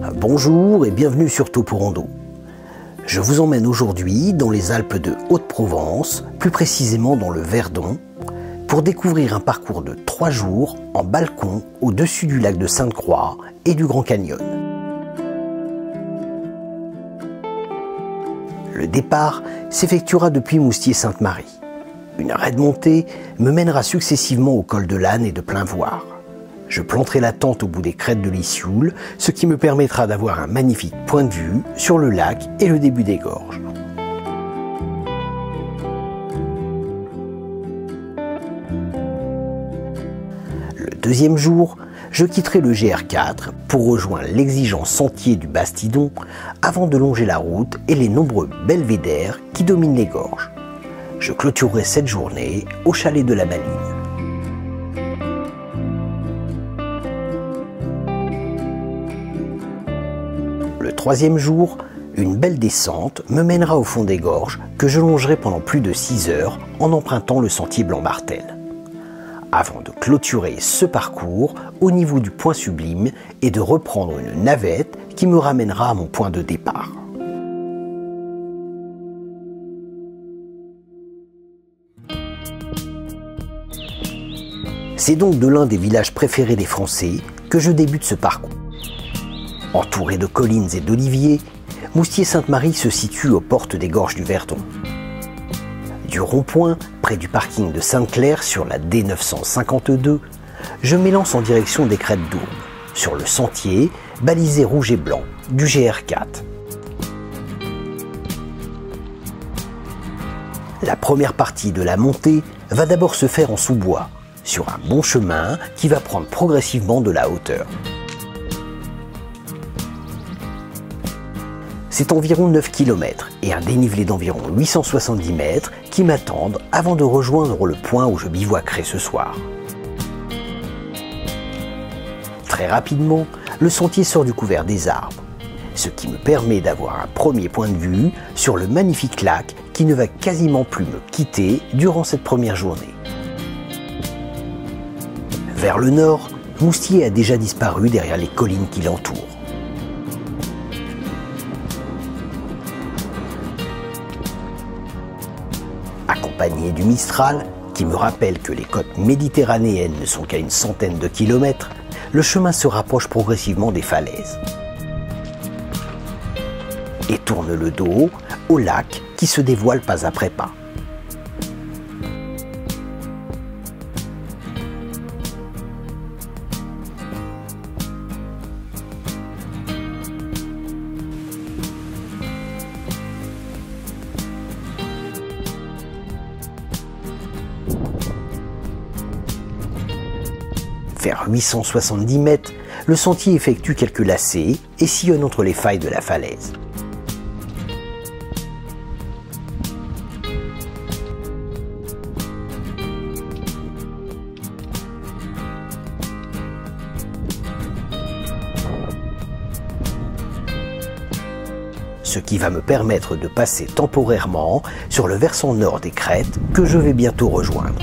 Bonjour et bienvenue sur Topo-Rando. Je vous emmène aujourd'hui dans les Alpes de Haute-Provence, plus précisément dans le Verdon, pour découvrir un parcours de 3 jours en balcon au-dessus du lac de Sainte-Croix et du Grand Canyon. Le départ s'effectuera depuis Moustier-Sainte-Marie. Une raide montée me mènera successivement au col de l'Âne et de Plainvoir. Je planterai la tente au bout des crêtes de l'Issioule, ce qui me permettra d'avoir un magnifique point de vue sur le lac et le début des gorges. Le deuxième jour, je quitterai le GR4 pour rejoindre l'exigeant sentier du Bastidon avant de longer la route et les nombreux belvédères qui dominent les gorges. Je clôturerai cette journée au chalet de la Maline. Le troisième jour, une belle descente me mènera au fond des gorges que je longerai pendant plus de 6 heures en empruntant le sentier Blanc-Martel. Avant de clôturer ce parcours au niveau du point sublime et de reprendre une navette qui me ramènera à mon point de départ. C'est donc de l'un des villages préférés des Français que je débute ce parcours. Entouré de collines et d'oliviers, Moustier-Sainte-Marie se situe aux portes des gorges du Verdon. Du rond-point, près du parking de Sainte-Claire sur la D952, je m'élance en direction des crêtes d'Ourbe, sur le sentier balisé rouge et blanc du GR4. La première partie de la montée va d'abord se faire en sous-bois, sur un bon chemin qui va prendre progressivement de la hauteur. C'est environ 9 km et un dénivelé d'environ 870 mètres qui m'attendent avant de rejoindre le point où je bivouaquerai ce soir. Très rapidement, le sentier sort du couvert des arbres, ce qui me permet d'avoir un premier point de vue sur le magnifique lac qui ne va quasiment plus me quitter durant cette première journée. Vers le nord, Moustier a déjà disparu derrière les collines qui l'entourent. Accompagné du Mistral, qui me rappelle que les côtes méditerranéennes ne sont qu'à une centaine de kilomètres, le chemin se rapproche progressivement des falaises et tourne le dos au lac qui se dévoile pas après pas. Vers 870 mètres, le sentier effectue quelques lacets et sillonne entre les failles de la falaise. Ce qui va me permettre de passer temporairement sur le versant nord des crêtes que je vais bientôt rejoindre.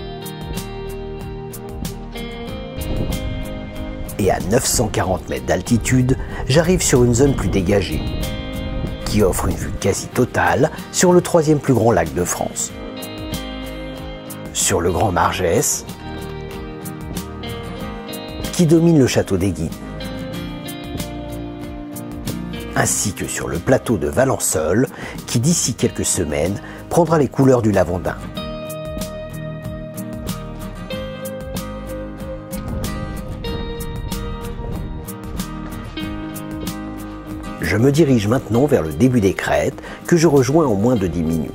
Et à 940 mètres d'altitude, j'arrive sur une zone plus dégagée, qui offre une vue quasi totale sur le 3e plus grand lac de France. Sur le Grand Margès, qui domine le château d'Éguines, ainsi que sur le plateau de Valençol, qui d'ici quelques semaines prendra les couleurs du Lavandin. Je me dirige maintenant vers le début des crêtes que je rejoins en moins de 10 minutes.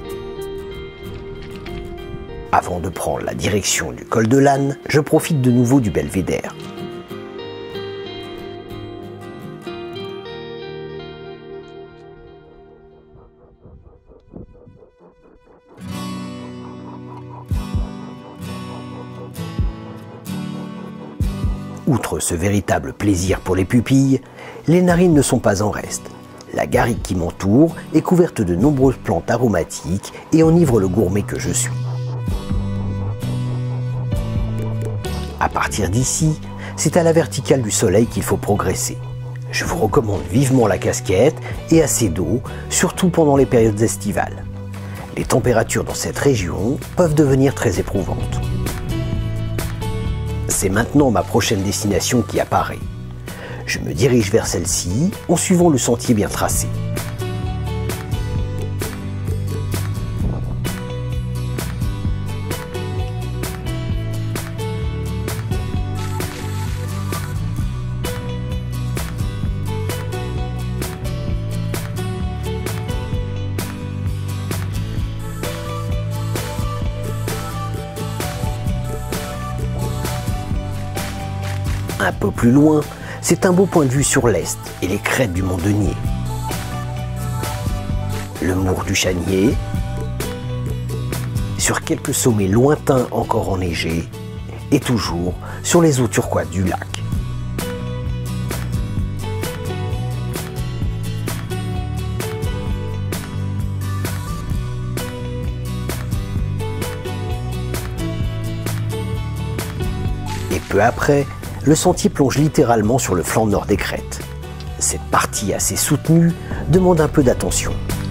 Avant de prendre la direction du col de l'Âne, je profite de nouveau du belvédère. Outre ce véritable plaisir pour les pupilles, les narines ne sont pas en reste. La garrigue qui m'entoure est couverte de nombreuses plantes aromatiques et enivre le gourmet que je suis. À partir d'ici, c'est à la verticale du soleil qu'il faut progresser. Je vous recommande vivement la casquette et assez d'eau, surtout pendant les périodes estivales. Les températures dans cette région peuvent devenir très éprouvantes. C'est maintenant ma prochaine destination qui apparaît. Je me dirige vers celle-ci en suivant le sentier bien tracé. Un peu plus loin, c'est un beau point de vue sur l'est et les crêtes du mont Denier. Le Mour du Chanier, sur quelques sommets lointains encore enneigés, et toujours sur les eaux turquoises du lac. Et peu après, le sentier plonge littéralement sur le flanc nord des crêtes. Cette partie assez soutenue demande un peu d'attention.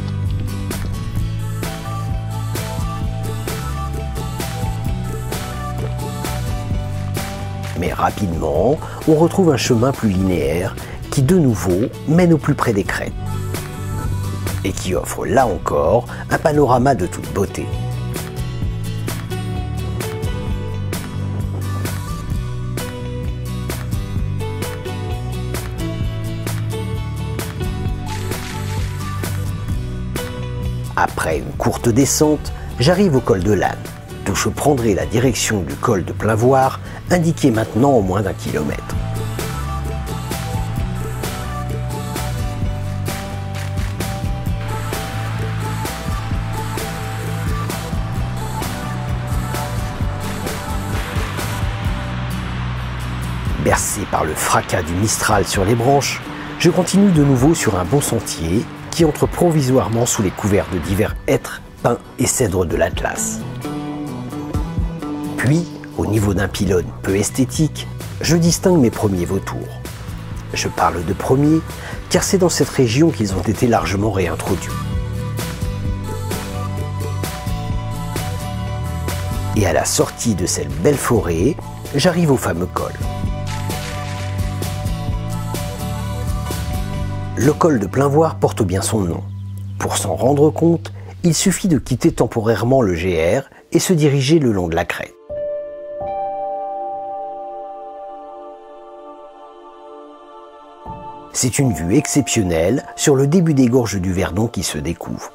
Mais rapidement, on retrouve un chemin plus linéaire qui de nouveau mène au plus près des crêtes et qui offre là encore un panorama de toute beauté. Après une courte descente, j'arrive au col de l'Âne, d'où je prendrai la direction du col de Plainvoire, indiqué maintenant en moins d'1 kilomètre. Bercé par le fracas du Mistral sur les branches, je continue de nouveau sur un bon sentier qui entre provisoirement sous les couverts de divers hêtres, pins et cèdres de l'Atlas. Puis, au niveau d'un pylône peu esthétique, je distingue mes premiers vautours. Je parle de premiers, car c'est dans cette région qu'ils ont été largement réintroduits. Et à la sortie de cette belle forêt, j'arrive au fameux col. Le col de Plainvoire porte bien son nom. Pour s'en rendre compte, il suffit de quitter temporairement le GR et se diriger le long de la crête. C'est une vue exceptionnelle sur le début des gorges du Verdon qui se découvre.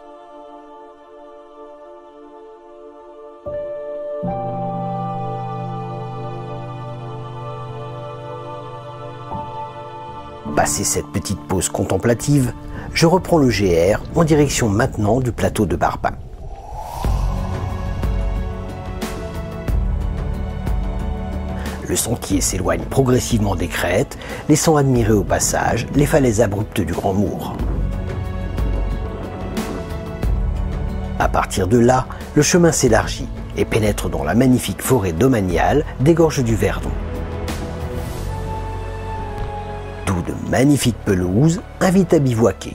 Passé cette petite pause contemplative, je reprends le GR en direction maintenant du plateau de Barbin. Le sentier s'éloigne progressivement des crêtes, laissant admirer au passage les falaises abruptes du Grand Mour. À partir de là, le chemin s'élargit et pénètre dans la magnifique forêt domaniale des gorges du Verdon. D'où de magnifiques pelouses invitent à bivouaquer.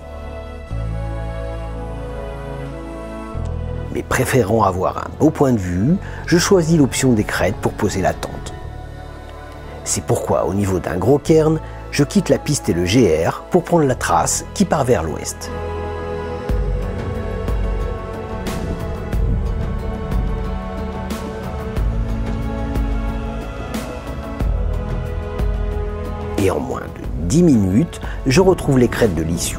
Mais préférant avoir un beau point de vue, je choisis l'option des crêtes pour poser la tente. C'est pourquoi au niveau d'un gros cairn, je quitte la piste et le GR pour prendre la trace qui part vers l'ouest. Et en moins de 10 minutes, je retrouve les crêtes de l'Issoul.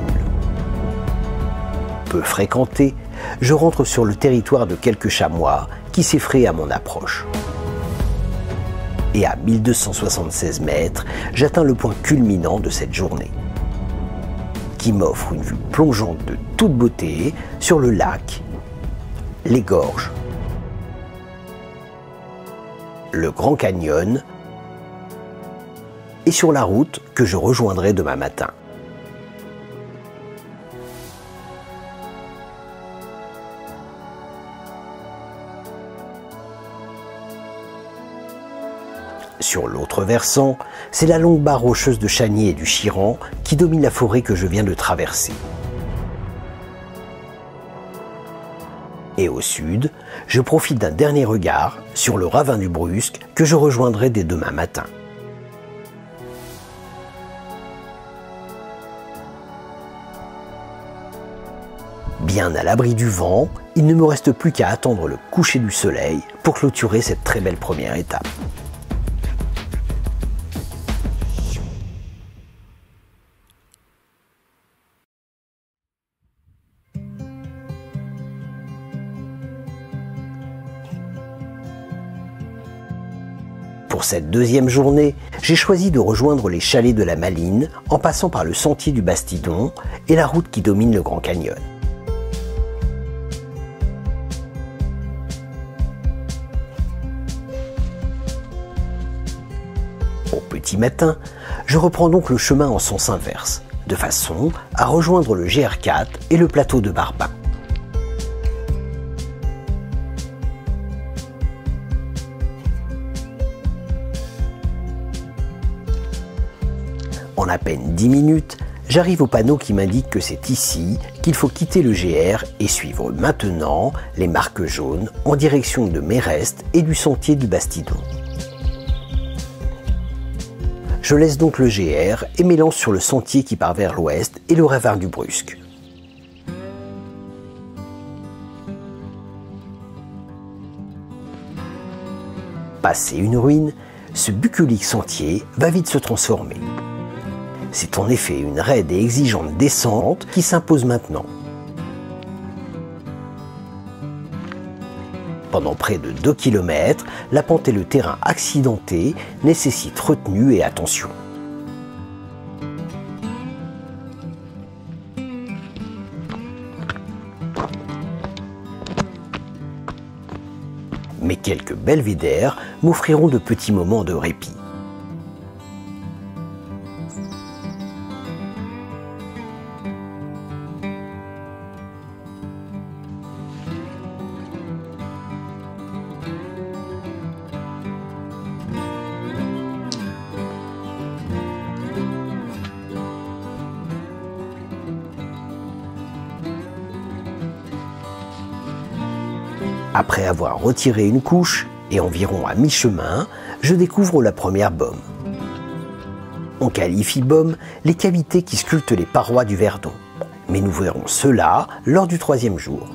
Peu fréquentées, je rentre sur le territoire de quelques chamois qui s'effraient à mon approche. Et à 1276 mètres, j'atteins le point culminant de cette journée, qui m'offre une vue plongeante de toute beauté sur le lac, les gorges, le Grand Canyon et sur la route que je rejoindrai demain matin. Sur l'autre versant, c'est la longue barre rocheuse de Chaniers et du Chiran qui domine la forêt que je viens de traverser. Et au sud, je profite d'un dernier regard sur le ravin du Brusque que je rejoindrai dès demain matin. Bien à l'abri du vent, il ne me reste plus qu'à attendre le coucher du soleil pour clôturer cette très belle première étape. Pour cette deuxième journée, j'ai choisi de rejoindre les chalets de la Maline en passant par le sentier du Bastidon et la route qui domine le Grand Canyon. Au petit matin, je reprends donc le chemin en sens inverse, de façon à rejoindre le GR4 et le plateau de Barbin. En à peine 10 minutes, j'arrive au panneau qui m'indique que c'est ici qu'il faut quitter le GR et suivre maintenant les marques jaunes en direction de Méreste et du sentier du Bastidon. Je laisse donc le GR et m'élance sur le sentier qui part vers l'ouest et le ravin du Brusque. Passé une ruine, ce bucolique sentier va vite se transformer. C'est en effet une raide et exigeante descente qui s'impose maintenant. Pendant près de 2 km, la pente et le terrain accidenté nécessitent retenue et attention. Mais quelques belvédères m'offriront de petits moments de répit. Après avoir retiré une couche, et environ à mi-chemin, je découvre la première baume. On qualifie baume les cavités qui sculptent les parois du Verdon, mais nous verrons cela lors du 3e jour.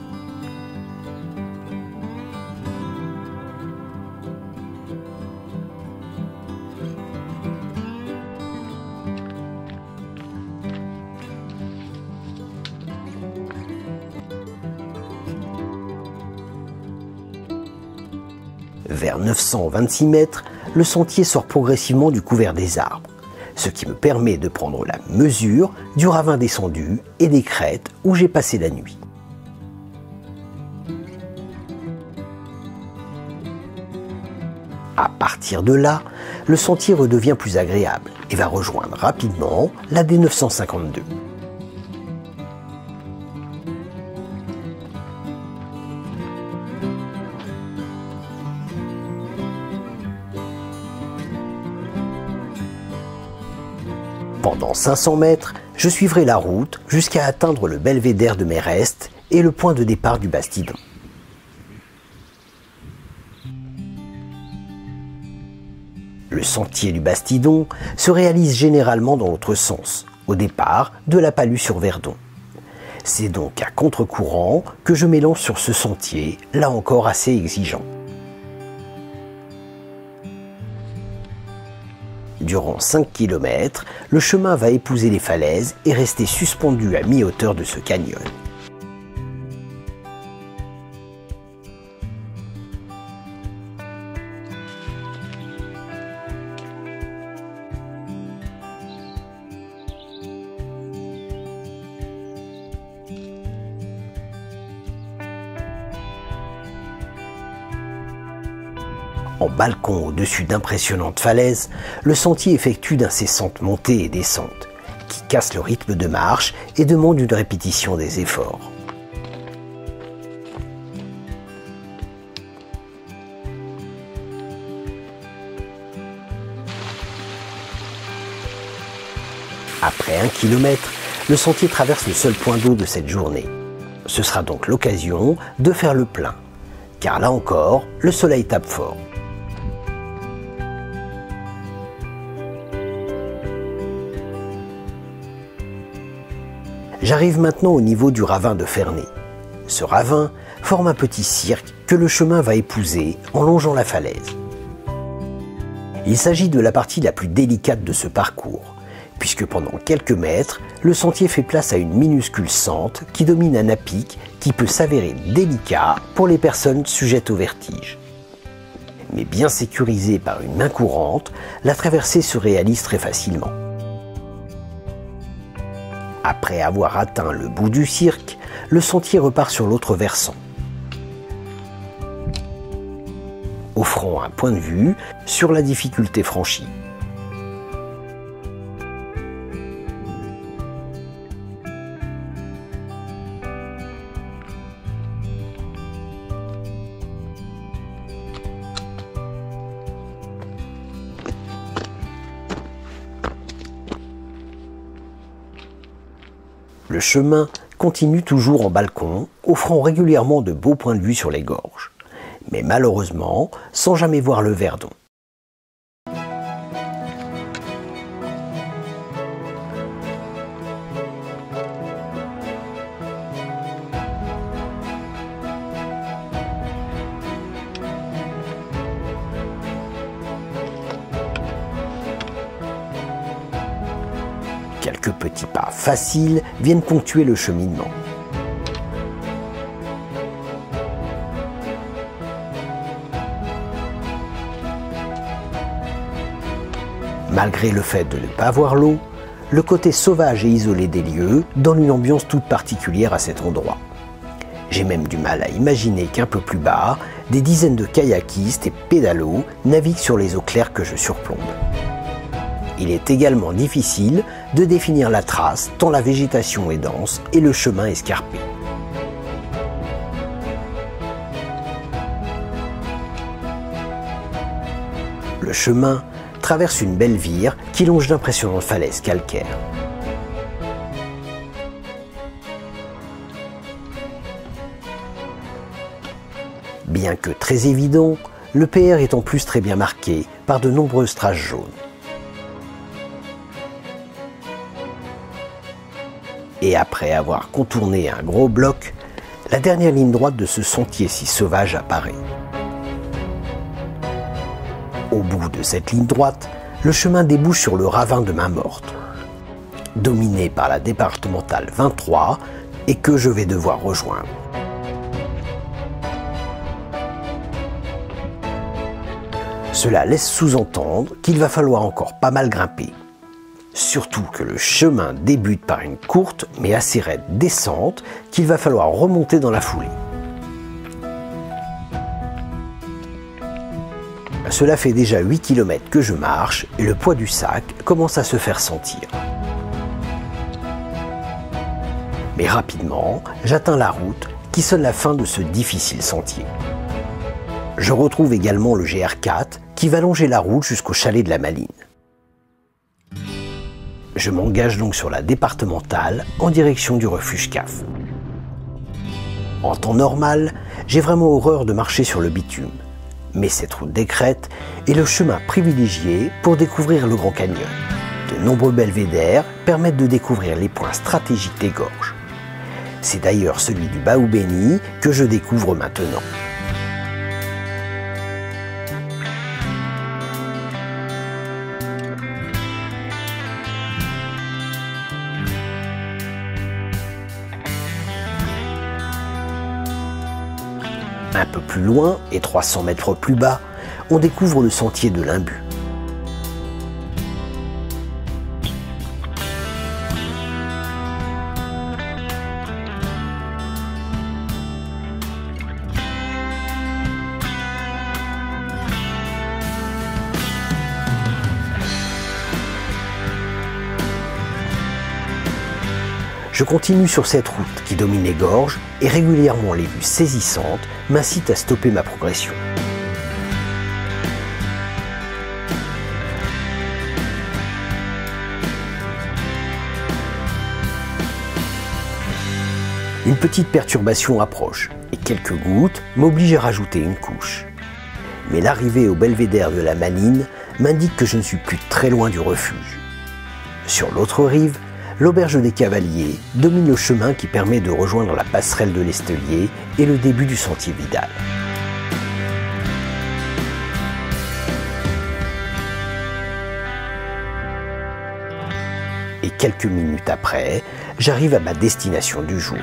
Vers 926 mètres, le sentier sort progressivement du couvert des arbres, ce qui me permet de prendre la mesure du ravin descendu et des crêtes où j'ai passé la nuit. À partir de là, le sentier redevient plus agréable et va rejoindre rapidement la D952. Pendant 500 mètres, je suivrai la route jusqu'à atteindre le belvédère de Méreste et le point de départ du Bastidon. Le sentier du Bastidon se réalise généralement dans l'autre sens, au départ de la Palus-sur-Verdon. C'est donc à contre-courant que je m'élance sur ce sentier, là encore assez exigeant. Durant 5 km, le chemin va épouser les falaises et rester suspendu à mi-hauteur de ce canyon. En balcon au-dessus d'impressionnantes falaises, le sentier effectue d'incessantes montées et descentes, qui cassent le rythme de marche et demandent une répétition des efforts. Après 1 kilomètre, le sentier traverse le seul point d'eau de cette journée. Ce sera donc l'occasion de faire le plein, car là encore, le soleil tape fort. J'arrive maintenant au niveau du ravin de Ferney. Ce ravin forme un petit cirque que le chemin va épouser en longeant la falaise. Il s'agit de la partie la plus délicate de ce parcours, puisque pendant quelques mètres, le sentier fait place à une minuscule sente qui domine un à-pic qui peut s'avérer délicat pour les personnes sujettes au vertige. Mais bien sécurisée par une main courante, la traversée se réalise très facilement. Après avoir atteint le bout du cirque, le sentier repart sur l'autre versant, offrant un point de vue sur la difficulté franchie. Le chemin continue toujours en balcon, offrant régulièrement de beaux points de vue sur les gorges, mais malheureusement sans jamais voir le Verdon. Quelques petits pas faciles viennent ponctuer le cheminement. Malgré le fait de ne pas voir l'eau, le côté sauvage et isolé des lieux donne une ambiance toute particulière à cet endroit. J'ai même du mal à imaginer qu'un peu plus bas, des dizaines de kayakistes et pédalos naviguent sur les eaux claires que je surplombe. Il est également difficile de définir la trace tant la végétation est dense et le chemin escarpé. Le chemin traverse une belle vire qui longe d'impressionnantes falaises calcaires. Bien que très évident, le PR est en plus très bien marqué par de nombreuses traces jaunes. Et après avoir contourné un gros bloc, la dernière ligne droite de ce sentier si sauvage apparaît. Au bout de cette ligne droite, le chemin débouche sur le ravin de Main-Morte, dominé par la départementale 23 et que je vais devoir rejoindre. Cela laisse sous-entendre qu'il va falloir encore pas mal grimper. Surtout que le chemin débute par une courte mais assez raide descente qu'il va falloir remonter dans la foulée. Cela fait déjà 8 km que je marche et le poids du sac commence à se faire sentir. Mais rapidement, j'atteins la route qui sonne la fin de ce difficile sentier. Je retrouve également le GR4 qui va longer la route jusqu'au chalet de la Malines. Je m'engage donc sur la départementale en direction du refuge CAF. En temps normal, j'ai vraiment horreur de marcher sur le bitume, mais cette route des crêtes est le chemin privilégié pour découvrir le Grand Canyon. De nombreux belvédères permettent de découvrir les points stratégiques des gorges. C'est d'ailleurs celui du Baoubeni que je découvre maintenant. Un peu plus loin, et 300 mètres plus bas, on découvre le sentier de l'Imbu. Je continue sur cette route qui domine les gorges et régulièrement les vues saisissantes m'incitent à stopper ma progression. Une petite perturbation approche et quelques gouttes m'obligent à rajouter une couche. Mais l'arrivée au belvédère de la Malines m'indique que je ne suis plus très loin du refuge. Sur l'autre rive, l'auberge des Cavaliers domine le chemin qui permet de rejoindre la passerelle de l'Estelier et le début du sentier Vidal. Et quelques minutes après, j'arrive à ma destination du jour.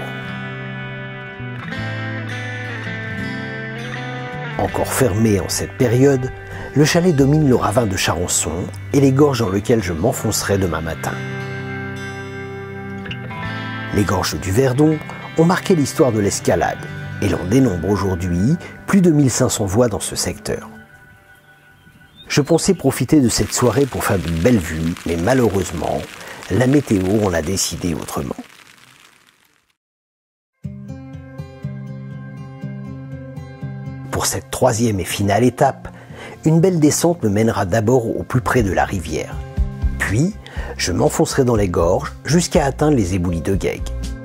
Encore fermé en cette période, le chalet domine le ravin de Charançon et les gorges dans lesquelles je m'enfoncerai demain matin. Les gorges du Verdon ont marqué l'histoire de l'escalade et l'on dénombre aujourd'hui plus de 1500 voies dans ce secteur. Je pensais profiter de cette soirée pour faire de belles vues, mais malheureusement, la météo en a décidé autrement. Pour cette troisième et finale étape, une belle descente me mènera d'abord au plus près de la rivière. Puis, je m'enfoncerai dans les gorges jusqu'à atteindre les éboulis de Guègue.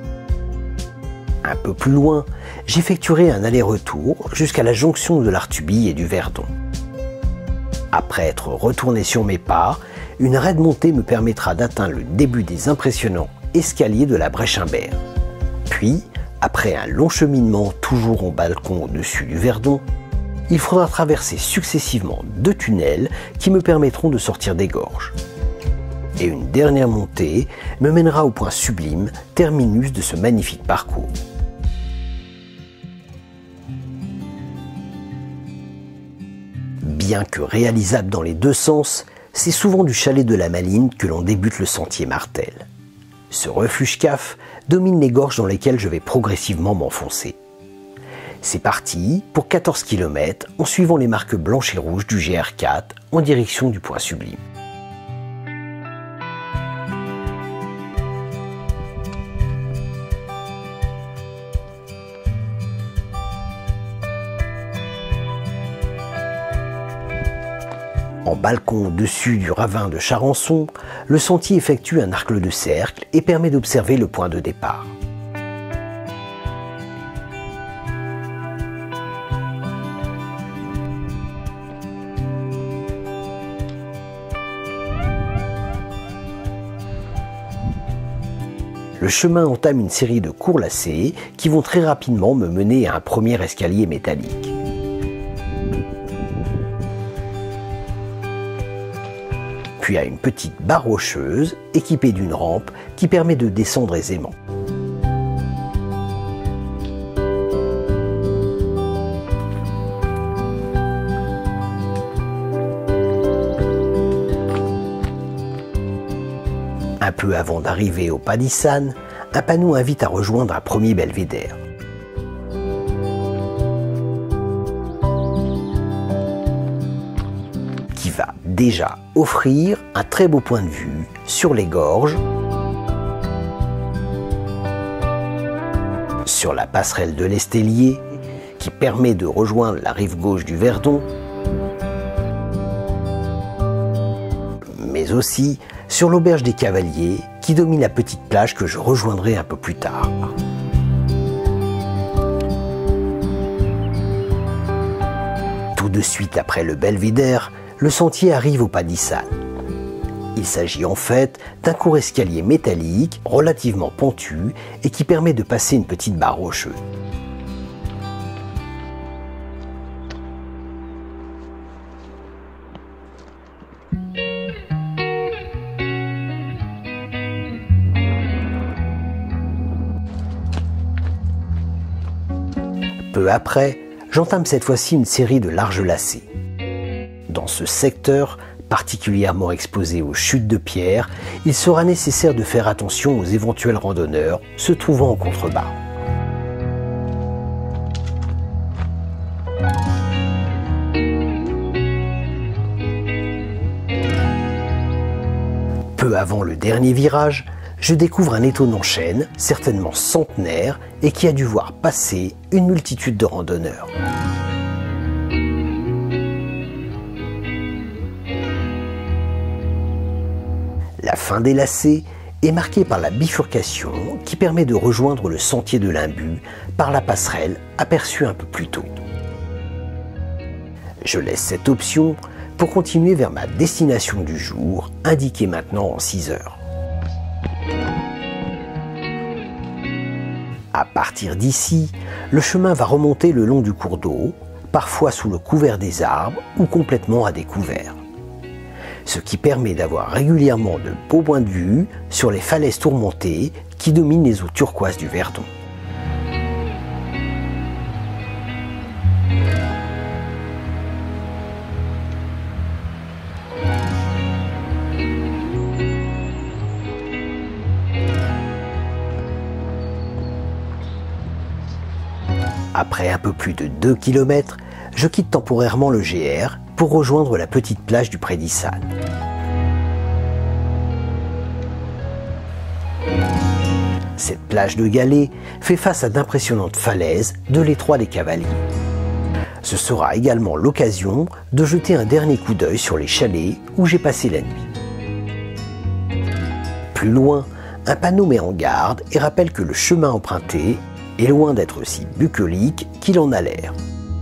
Un peu plus loin, j'effectuerai un aller-retour jusqu'à la jonction de l'Artuby et du Verdon. Après être retourné sur mes pas, une raide montée me permettra d'atteindre le début des impressionnants escaliers de la Brèche-Imbert. Puis, après un long cheminement toujours en balcon au-dessus du Verdon, il faudra traverser successivement 2 tunnels qui me permettront de sortir des gorges. Et une dernière montée me mènera au point sublime, terminus de ce magnifique parcours. Bien que réalisable dans les 2 sens, c'est souvent du chalet de la Malines que l'on débute le sentier Martel. Ce refuge CAF domine les gorges dans lesquelles je vais progressivement m'enfoncer. C'est parti pour 14 km en suivant les marques blanches et rouges du GR4 en direction du point sublime. En balcon au-dessus du ravin de Charançon, le sentier effectue un arc de cercle et permet d'observer le point de départ. Le chemin entame une série de courts lacets qui vont très rapidement me mener à un premier escalier métallique. Puis à une petite barre rocheuse équipée d'une rampe qui permet de descendre aisément. Un peu avant d'arriver au Pas d'Issane, un panneau invite à rejoindre un premier belvédère. Qui va déjà offrir un très beau point de vue sur les gorges, sur la passerelle de l'Estelier qui permet de rejoindre la rive gauche du Verdon, mais aussi sur l'auberge des Cavaliers qui domine la petite plage que je rejoindrai un peu plus tard. Tout de suite après le belvédère, le sentier arrive au Pas d'Issane. Il s'agit en fait d'un court escalier métallique relativement pentu et qui permet de passer une petite barre rocheuse. Peu après, j'entame cette fois-ci une série de larges lacets. Dans ce secteur, particulièrement exposé aux chutes de pierre, il sera nécessaire de faire attention aux éventuels randonneurs se trouvant en contrebas. Peu avant le dernier virage, je découvre un étonnant chêne, certainement centenaire, et qui a dû voir passer une multitude de randonneurs. La fin des lacets est marqué par la bifurcation qui permet de rejoindre le sentier de l'Imbu par la passerelle aperçue un peu plus tôt. Je laisse cette option pour continuer vers ma destination du jour, indiquée maintenant en 6 heures. À partir d'ici, le chemin va remonter le long du cours d'eau, parfois sous le couvert des arbres ou complètement à découvert. Ce qui permet d'avoir régulièrement de beaux points de vue sur les falaises tourmentées qui dominent les eaux turquoises du Verdon. Après un peu plus de 2 km, je quitte temporairement le GR pour rejoindre la petite plage du Pré d'Issane. Cette plage de galets fait face à d'impressionnantes falaises de l'étroit des Cavaliers. Ce sera également l'occasion de jeter un dernier coup d'œil sur les chalets où j'ai passé la nuit. Plus loin, un panneau met en garde et rappelle que le chemin emprunté est loin d'être aussi bucolique qu'il en a l'air.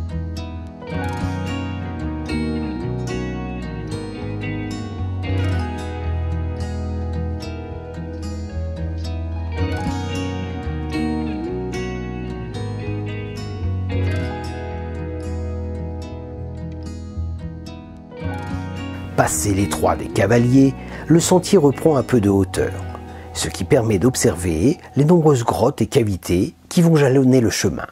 Passé l'étroit des Cavaliers, le sentier reprend un peu de hauteur, ce qui permet d'observer les nombreuses grottes et cavités qui vont jalonner le chemin.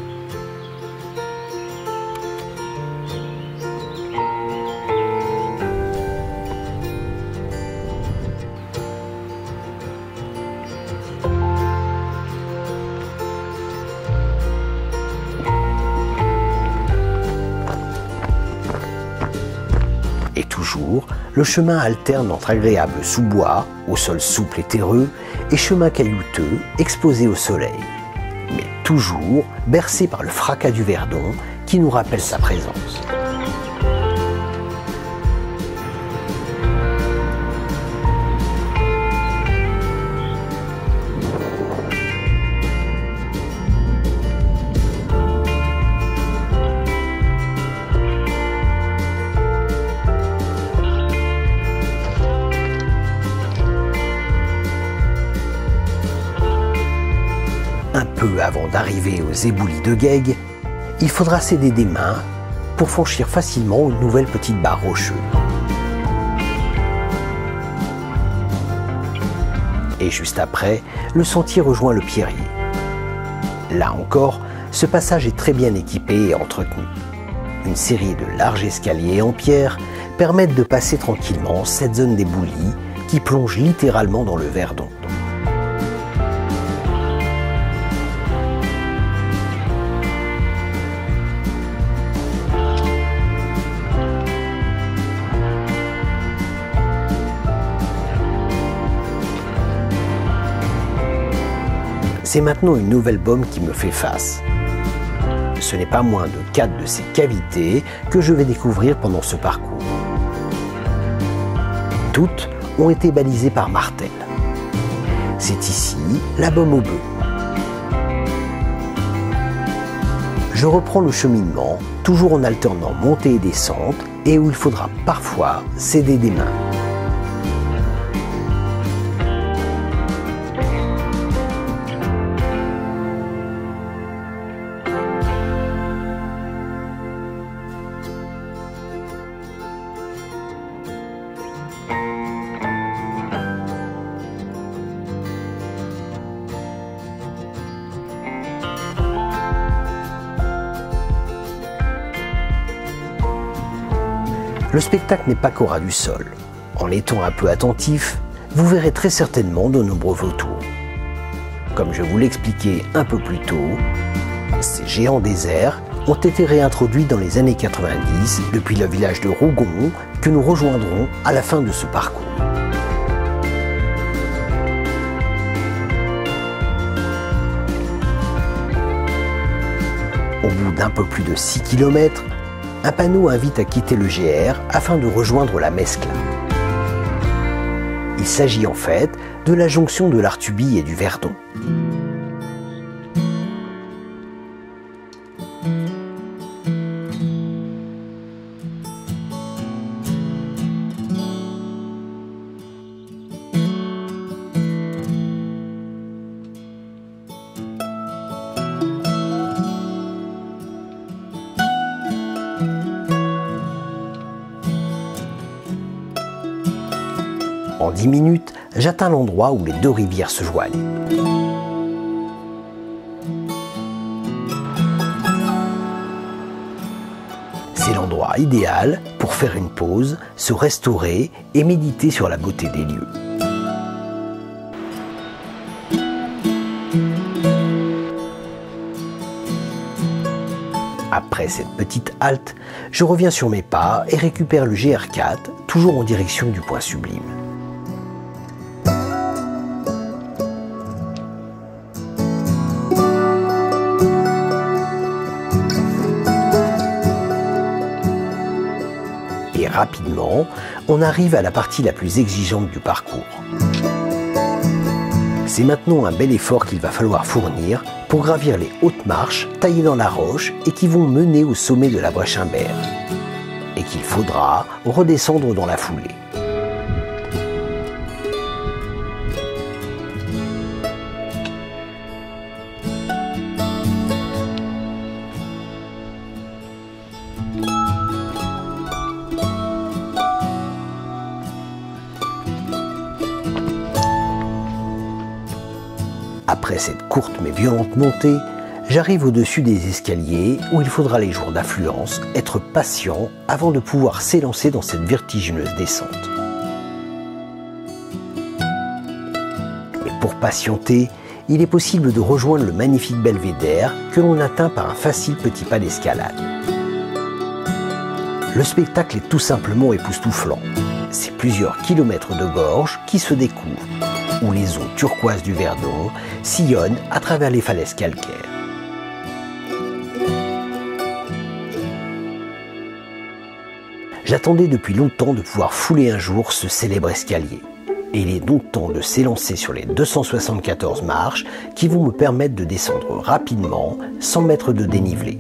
Et toujours, le chemin alterne entre agréables sous-bois, au sol souple et terreux, et chemins caillouteux exposés au soleil. Mais toujours bercé par le fracas du Verdon qui nous rappelle sa présence. Un peu avant d'arriver aux éboulis de Guègue, il faudra s'aider des mains pour franchir facilement une nouvelle petite barre rocheuse. Et juste après, le sentier rejoint le Pierrier. Là encore, ce passage est très bien équipé et entretenu. Une série de larges escaliers en pierre permettent de passer tranquillement cette zone d'éboulis qui plonge littéralement dans le Verdon. C'est maintenant une nouvelle baume qui me fait face. Ce n'est pas moins de 4 de ces cavités que je vais découvrir pendant ce parcours. Toutes ont été balisées par martels. C'est ici la baume au bœuf. Je reprends le cheminement, toujours en alternant montée et descente, et où il faudra parfois s'aider des mains. Le spectacle n'est pas qu'au ras du sol. En étant un peu attentif, vous verrez très certainement de nombreux vautours. Comme je vous l'expliquais un peu plus tôt, ces géants déserts ont été réintroduits dans les années 90 depuis le village de Rougon que nous rejoindrons à la fin de ce parcours. Au bout d'un peu plus de 6 km, un panneau invite à quitter le GR afin de rejoindre la Mescla. Il s'agit en fait de la jonction de l'Artuby et du Verdon. En 10 minutes, j'atteins l'endroit où les deux rivières se joignent. C'est l'endroit idéal pour faire une pause, se restaurer et méditer sur la beauté des lieux. Après cette petite halte, je reviens sur mes pas et récupère le GR4, toujours en direction du Point Sublime. Et rapidement, on arrive à la partie la plus exigeante du parcours. C'est maintenant un bel effort qu'il va falloir fournir pour gravir les hautes marches taillées dans la roche et qui vont mener au sommet de la Brèche Imbert, et qu'il faudra redescendre dans la foulée. Après cette courte mais violente montée, j'arrive au-dessus des escaliers où il faudra les jours d'affluence être patient avant de pouvoir s'élancer dans cette vertigineuse descente. Mais pour patienter, il est possible de rejoindre le magnifique belvédère que l'on atteint par un facile petit pas d'escalade. Le spectacle est tout simplement époustouflant. C'est plusieurs kilomètres de gorge qui se découvrent, où les eaux turquoises du Verdon sillonnent à travers les falaises calcaires. J'attendais depuis longtemps de pouvoir fouler un jour ce célèbre escalier. Et il est donc temps de s'élancer sur les 274 marches qui vont me permettre de descendre rapidement, sans mètres de dénivelé.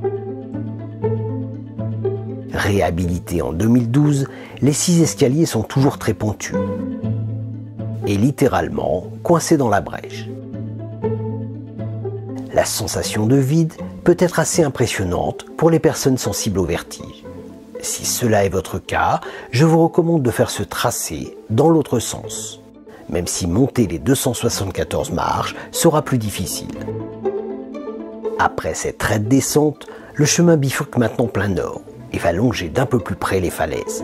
Réhabilités en 2012, les 6 escaliers sont toujours très pentus et littéralement coincés dans la brèche. La sensation de vide peut être assez impressionnante pour les personnes sensibles au vertige. Si cela est votre cas, je vous recommande de faire ce tracé dans l'autre sens, même si monter les 274 marches sera plus difficile. Après cette raide descente, le chemin bifurque maintenant plein nord et va longer d'un peu plus près les falaises.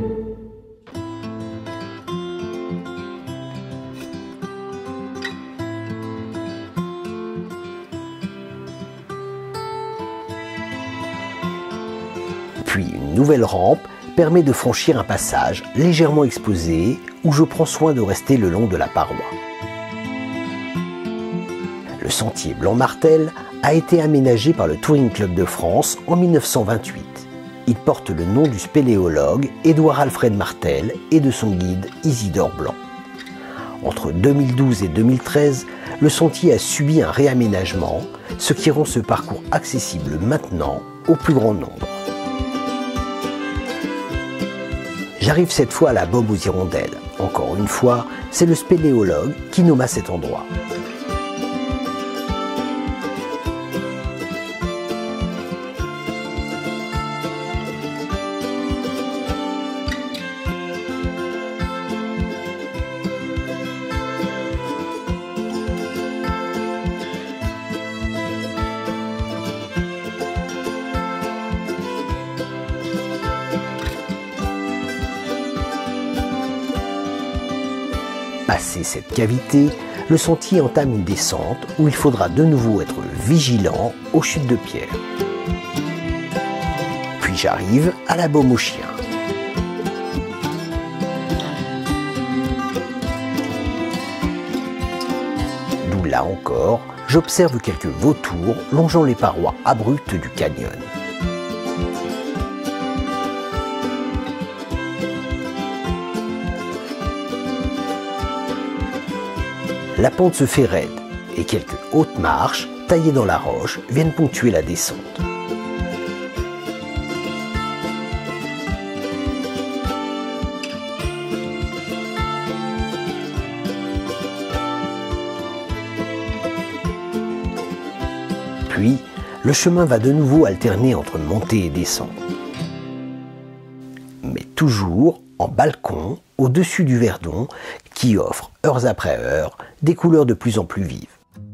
Puis une nouvelle rampe permet de franchir un passage légèrement exposé où je prends soin de rester le long de la paroi. Le sentier Blanc-Martel a été aménagé par le Touring Club de France en 1928. Il porte le nom du spéléologue Édouard Alfred Martel et de son guide Isidore Blanc. Entre 2012 et 2013, le sentier a subi un réaménagement, ce qui rend ce parcours accessible maintenant au plus grand nombre. J'arrive cette fois à la Baume aux Hirondelles. Encore une fois, c'est le spéléologue qui nomma cet endroit. Passé cette cavité, le sentier entame une descente où il faudra de nouveau être vigilant aux chutes de pierre. Puis j'arrive à la Baume aux Chiens. D'où là encore, j'observe quelques vautours longeant les parois abruptes du canyon. la pente se fait raide et quelques hautes marches, taillées dans la roche, viennent ponctuer la descente. Puis, le chemin va de nouveau alterner entre montée et descente. Mais toujours en balcon, au-dessus du Verdon, qui offre, heures après heures, des couleurs de plus en plus vives.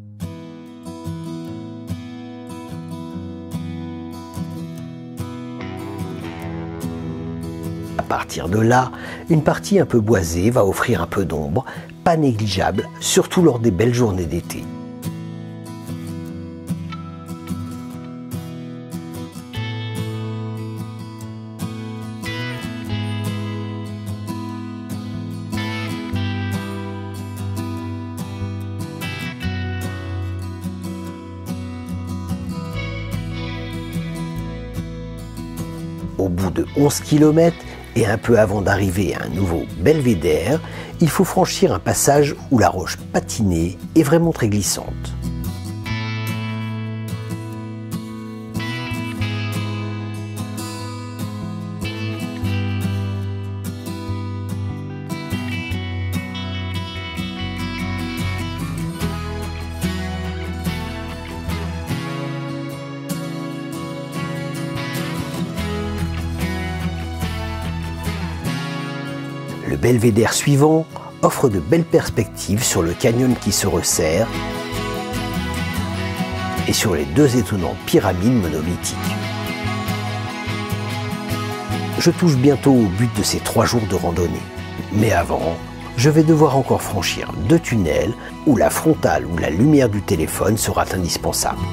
À partir de là, une partie un peu boisée va offrir un peu d'ombre, pas négligeable, surtout lors des belles journées d'été. Au bout de 11 km et un peu avant d'arriver à un nouveau belvédère, il faut franchir un passage où la roche patinée est vraiment très glissante. Le belvédère suivant offre de belles perspectives sur le canyon qui se resserre et sur les deux étonnantes pyramides monolithiques. Je touche bientôt au but de ces 3 jours de randonnée. Mais avant, je vais devoir encore franchir 2 tunnels où la frontale ou la lumière du téléphone sera indispensable.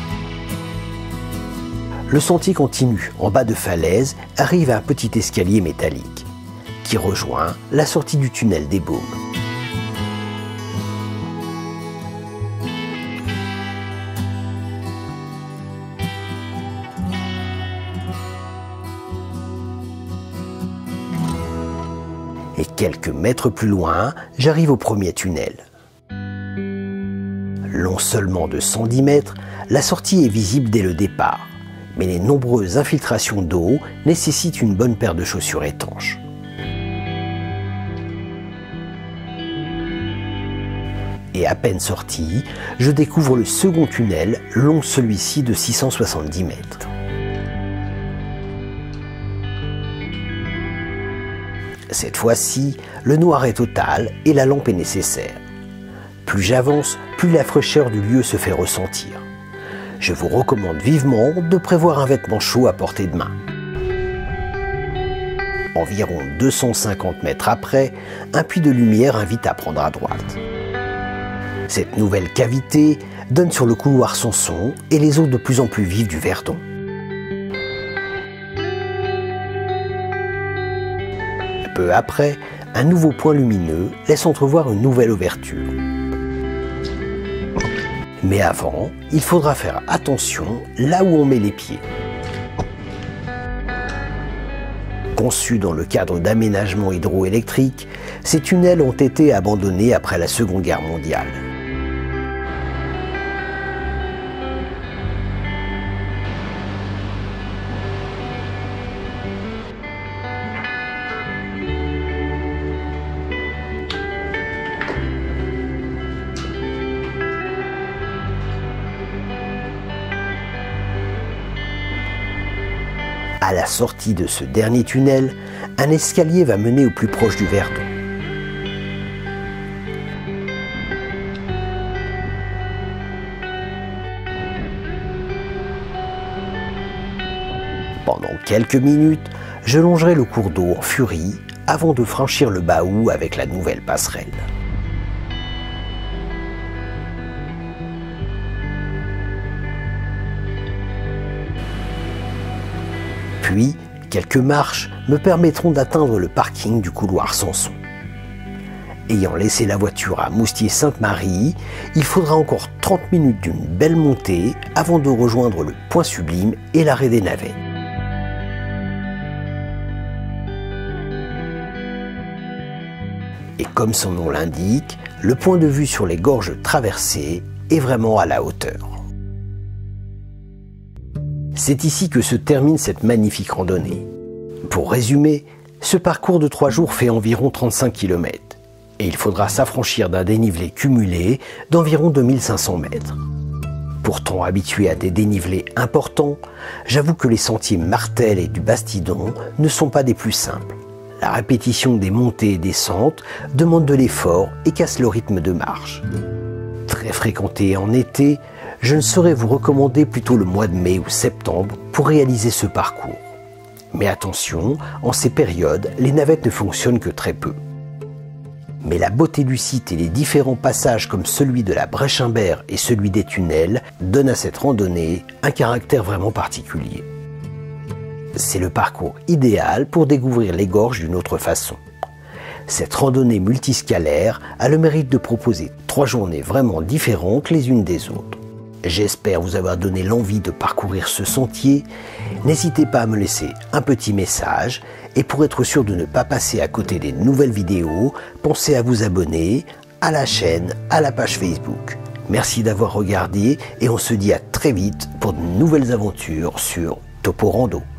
Le sentier continue en bas de falaise, arrive à un petit escalier métallique qui rejoint la sortie du tunnel des Baumes. Et quelques mètres plus loin, j'arrive au premier tunnel. Long seulement de 110 mètres, la sortie est visible dès le départ, mais les nombreuses infiltrations d'eau nécessitent une bonne paire de chaussures étanches. Et à peine sorti, je découvre le second tunnel, long celui-ci de 670 mètres. Cette fois-ci, le noir est total et la lampe est nécessaire. Plus j'avance, plus la fraîcheur du lieu se fait ressentir. Je vous recommande vivement de prévoir un vêtement chaud à portée de main. Environ 250 mètres après, un puits de lumière invite à prendre à droite. Cette nouvelle cavité donne sur le couloir Sanson et les eaux de plus en plus vives du Verdon. Peu après, un nouveau point lumineux laisse entrevoir une nouvelle ouverture. Mais avant, il faudra faire attention là où on met les pieds. Conçus dans le cadre d'aménagements hydroélectriques, ces tunnels ont été abandonnés après la Seconde Guerre mondiale. À la sortie de ce dernier tunnel, un escalier va mener au plus proche du Verdon. Pendant quelques minutes, je longerai le cours d'eau en furie avant de franchir le Bahou avec la nouvelle passerelle. Puis, quelques marches me permettront d'atteindre le parking du couloir Sanson. Ayant laissé la voiture à Moustier-Sainte-Marie, il faudra encore 30 minutes d'une belle montée avant de rejoindre le Point Sublime et l'arrêt des navets. Et comme son nom l'indique, le point de vue sur les gorges traversées est vraiment à la hauteur. C'est ici que se termine cette magnifique randonnée. Pour résumer, ce parcours de 3 jours fait environ 35 km et il faudra s'affranchir d'un dénivelé cumulé d'environ 2500 mètres. Pourtant habitué à des dénivelés importants, j'avoue que les sentiers Martel et du Bastidon ne sont pas des plus simples. La répétition des montées et descentes demande de l'effort et casse le rythme de marche. Très fréquenté en été, je ne saurais vous recommander plutôt le mois de mai ou septembre pour réaliser ce parcours. Mais attention, en ces périodes, les navettes ne fonctionnent que très peu. Mais la beauté du site et les différents passages comme celui de la Brèche-Imbert et celui des tunnels donnent à cette randonnée un caractère vraiment particulier. C'est le parcours idéal pour découvrir les gorges d'une autre façon. Cette randonnée multiscalaire a le mérite de proposer 3 journées vraiment différentes les unes des autres. J'espère vous avoir donné l'envie de parcourir ce sentier. N'hésitez pas à me laisser un petit message et pour être sûr de ne pas passer à côté des nouvelles vidéos, pensez à vous abonner à la chaîne, à la page Facebook. Merci d'avoir regardé et on se dit à très vite pour de nouvelles aventures sur Topo Rando.